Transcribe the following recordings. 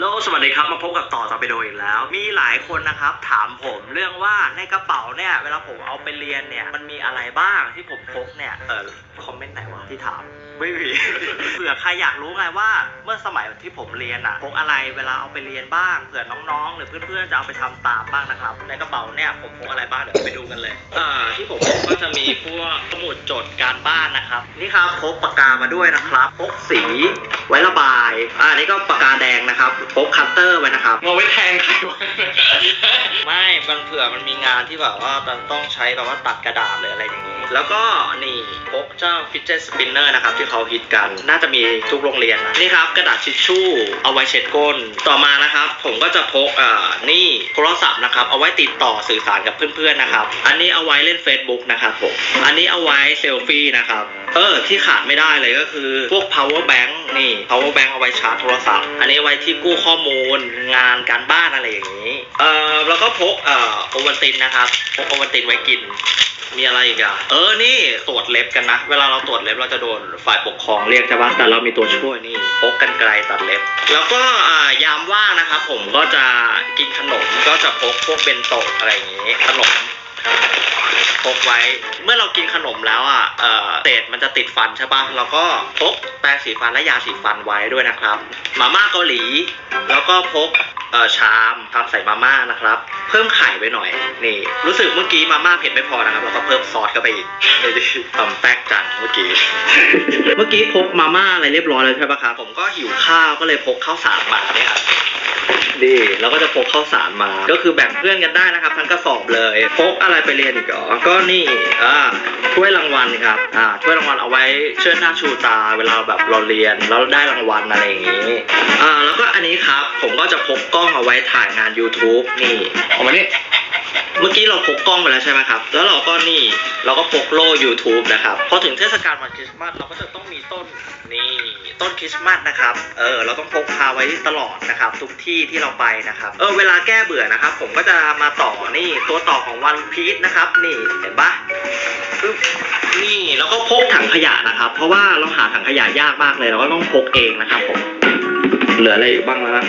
ลสวัสดีครับมาพบกับต่อตอร์ปิโดอีกแล้วมีหลายคนนะครับถามผมเรื่องว่าในกระเป๋าเนี่ยเวลาผมเอาไปเรียนเนี่ยมันมีอะไรบ้างที่ผมพกเนี่ยคอมเมนต์ไหนวะที่ถามไม่มี เผื่อใครอยากรู้ไงว่าเมื่อสมัยที่ผมเรียนอะพกอะไรเวลาเอาไปเรียนบ้างเผื่อน้องๆหรือเพื่อนๆจะเอาไปทำตามบ้างนะครับในกระเป๋าเนี่ยผมพกอะไรบ้างเดี๋ยวไปดูกันเลยที่ผมพกก็จะมีพวกสมุดจดการบ้านนะครับนี่ครับพกปากกามาด้วยนะครับพกสีไว้ระบายนี่ก็ปากกาแดงนะครับพกคัตเตอร์ไว้นะครับเอาไว้แทงใครวะไม่มันเผื่อมันมีงานที่แบบว่าต้องใช้แบบว่าตัดกระดาษหรืออะไรอย่างนี้แล้วก็นี่พกเจ้า fidget spinner นะครับที่เขาฮิตกันน่าจะมีทุกโรงเรียนนะนี่ครับกระดาษทิชชู่เอาไว้เช็ดก้นต่อมานะครับผมก็จะพกนี่โทรศัพท์นะครับเอาไว้ติดต่อสื่อสารกับเพื่อนๆนะครับอันนี้เอาไว้เล่น Facebook นะครับผมอันนี้เอาไว้เซลฟี่นะครับที่ขาดไม่ได้เลยก็คือพวก power bank นี่ power bank เอาไว้ชาร์จโทรศัพท์อันนี้ไว้ที่กู้ข้อมูลงานการบ้านอะไรอย่างนี้แล้วก็พกโอวัลตินนะครับพกโอวัลตินไว้กินมีอะไรอีกอ่ะนี่ตรวจเล็บกันนะเวลาเราตรวจเล็บเราจะโดนฝ่ายปกครองเรียกใช่ปะแต่เรามีตัวช่วยนี่พกกรรไกรตัดเล็บแล้วก็ยามว่างนะครับผมก็จะกินขนมก็จะพกพวกเบนโตะอะไรอย่างนี้ขนมพกไว้เมื่อเรากินขนมแล้วเศษมันจะติดฟันใช่ปะเราก็พกแปรงสีฟันและยาสีฟันไว้ด้วยนะครับมาม่าเกาหลีแล้วก็พกชามทำใส่มาม่านะครับเพิ่มไข่ไปหน่อยนี่รู้สึกเมื่อกี้มาม่าเผ็ดไม่พอนะครับเราก็เพิ่มซอสเข้าไปอีกทำแป๊กจังเมื่อกี้ เมื่อกี้พกมาม่าอะไรเรียบร้อยแล้วใช่ปะครับผมก็หิวข้าวก็เลยพกข้าวสารมาเนี่ยครับดีเราก็จะพกข้าวสารมาก็คือแบ่งเพื่อนกันได้นะครับทั้งกระสอบเลยพกอะไรไปเรียนอีกเหรอก็นี่ถ้วยรางวัลครับถ้วยรางวัลเอาไว้เชิดหน้าชูตาเวลาแบบเราเรียนแล้วได้รางวัลอะไรอย่างนี้แล้วก็อันนี้ครับผมก็จะพกกล้องเอาไว้ถ่ายงาน YouTube นี่เอามานี่เมื่อกี้เราพกกล้องไปแล้วใช่ไหมครับแล้วเราก็นี่เราก็พกโล่ YouTube นะครับพอถึงเทศกาลวันคริสต์มาสเราก็จะต้องมีต้นคริสต์มาสนะครับเราต้องพกพาไว้ตลอดนะครับทุกที่ที่เราไปนะครับเวลาแก้เบื่อนะครับผมก็จะมาต่อนี่ตัวต่อของวันพีชนะครับนี่เห็นปะนี่แล้วก็พกถังขยะนะครับเพราะว่าเราหาถังขยะยากมากเลยเราก็ต้องพกเองนะครับผมเหลืออะไรอีกบ้างแล้วนะ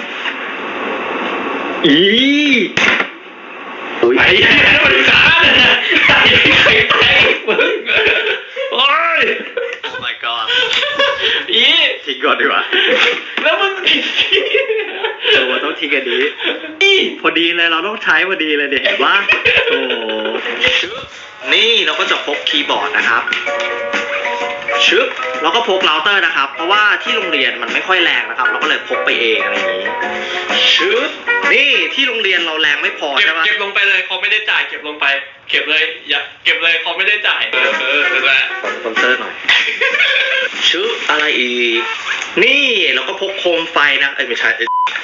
ไอ้เหี้ยมันสารไอ้ไข่แตกมึงโอ้ย Oh my god ทิ้งก่อนดีกว่าแล้วมึงต้องทิ้งกันดีพอดีเลยเราต้องใช้พอดีเลยเห็นว่าโอ้นี่เราก็จะพกคีย์บอร์ดนะครับแล้วก็พกเราเตอร์นะครับเพราะว่าที่โรงเรียนมันไม่ค่อยแรงนะครับเราก็เลยพกไปเองอะไรอย่างนี้นี่ที่โรงเรียนเราแรงไม่พอใช่ปะเก็บลงไปเลยเขาไม่ได้จ่ายเก็บลงไปเก็บเลยอย่าเก็บเลยเขาไม่ได้จ่ายนั่นแหละสปอนเซอร์หน่อยอะไรอีกนี่เราก็พกโคมไฟนะไม่ใช่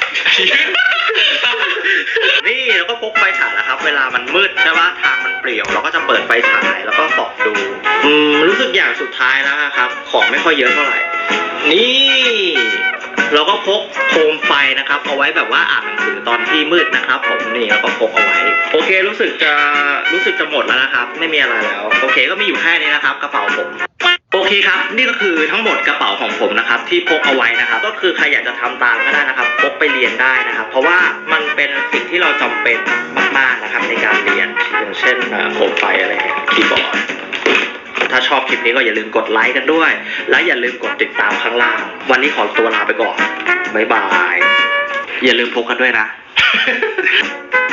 นี่เราก็พกไฟฉายนะครับเวลามันมืดใช่ปะทางมันเปลี่ยวเราก็จะเปิดไฟฉายแล้วก็ส่องดูรู้สึกอย่างสุดท้ายแล้วครับของไม่ค่อยเยอะเท่าไหร่นี่เราก็พกโคมไฟนะครับเอาไว้แบบว่าอ่านหนังสือตอนที่มืดนะครับผมนี่เราก็พกเอาไว้โอเครู้สึกจะหมดแล้วนะครับไม่มีอะไรแล้วโอเคก็มีอยู่แค่นี้นะครับกระเป๋าผมโอเคครับนี่ก็คือทั้งหมดกระเป๋าของผมนะครับที่พกเอาไว้นะครับก็คือใครอยากจะทำตามก็ได้นะครับพกไปเรียนได้นะครับเพราะว่ามันเป็นสิ่งที่เราจำเป็นมากๆนะครับในการเรียนอย่างเช่นโคมไฟอะไรคีย์บอร์ดถ้าชอบคลิปนี้ก็อย่าลืมกดไลค์กันด้วยและอย่าลืมกดติดตามข้างล่างวันนี้ขอตัวลาไปก่อนบ๊ายบายอย่าลืมพกกันด้วยนะ